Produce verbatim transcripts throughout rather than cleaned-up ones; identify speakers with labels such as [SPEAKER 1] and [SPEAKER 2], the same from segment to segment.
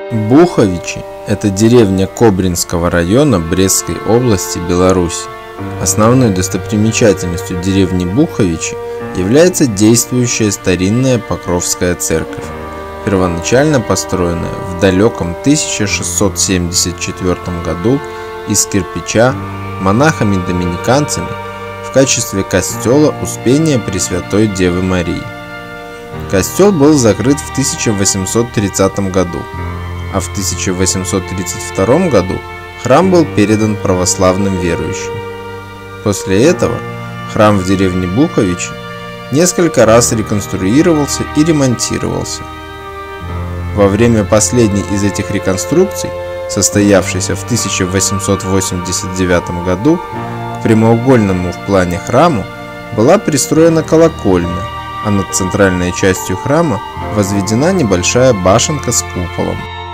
[SPEAKER 1] Буховичи – это деревня Кобринского района Брестской области, Беларусь. Основной достопримечательностью деревни Буховичи является действующая старинная Покровская церковь, первоначально построенная в далеком тысяча шестьсот семьдесят четвёртом году из кирпича монахами-доминиканцами в качестве костела Успения Пресвятой Девы Марии. Костел был закрыт в тысяча восемьсот тридцатом году, а в тысяча восемьсот тридцать втором году храм был передан православным верующим. После этого храм в деревне Буховичи несколько раз реконструировался и ремонтировался. Во время последней из этих реконструкций, состоявшейся в тысяча восемьсот восемьдесят девятом году, к прямоугольному в плане храму была пристроена колокольня, а над центральной частью храма возведена небольшая башенка с куполом.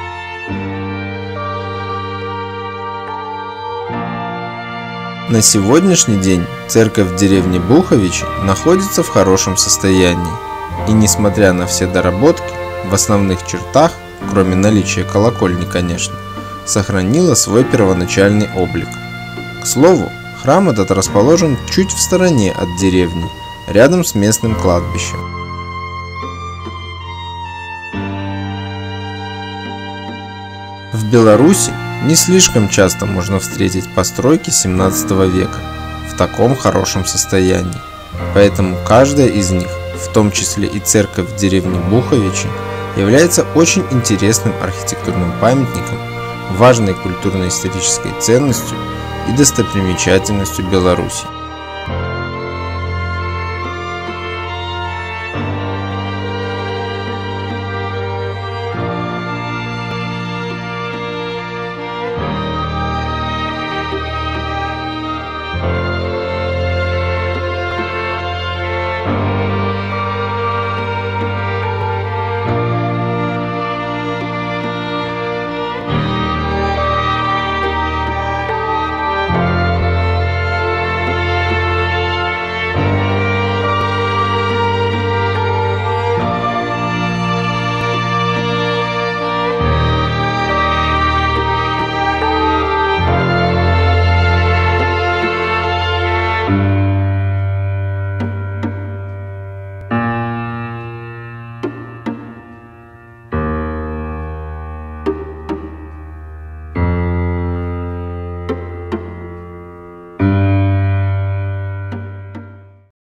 [SPEAKER 1] На сегодняшний день церковь в деревне Буховичи находится в хорошем состоянии и, несмотря на все доработки, в основных чертах, кроме наличия колокольни, конечно, сохранила свой первоначальный облик. К слову, храм этот расположен чуть в стороне от деревни, рядом с местным кладбищем. В Беларуси не слишком часто можно встретить постройки семнадцатого века в таком хорошем состоянии, поэтому каждая из них, в том числе и церковь в деревне Буховичи, является очень интересным архитектурным памятником, важной культурно-исторической ценностью и достопримечательностью Беларуси.